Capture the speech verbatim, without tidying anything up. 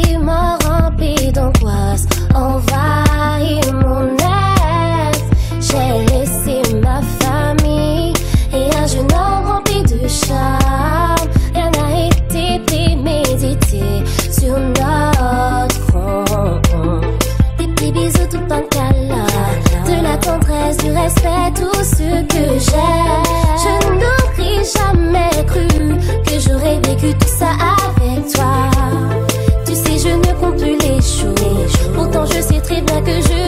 qui m'a rempli d'angoisse envahit mon être. J'ai laissé ma famille et un jeune homme rempli de charme. Rien n'a été prémédité sur notre front. Des petits bisous tout en câlin, de la tendresse, du respect, tout ce que j'aime. Je n'aurais jamais cru que j'aurais vécu tout ça avec toi. Tu sais, je ne compte plus les jours, pourtant je sais très bien que je